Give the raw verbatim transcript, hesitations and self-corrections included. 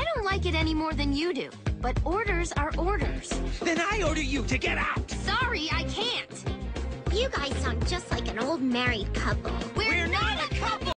don't like it any more than you do, but orders are orders. Then I order you to get out! Sorry, I can't. You guys sound just like an old married couple. We're, We're not, not a couple!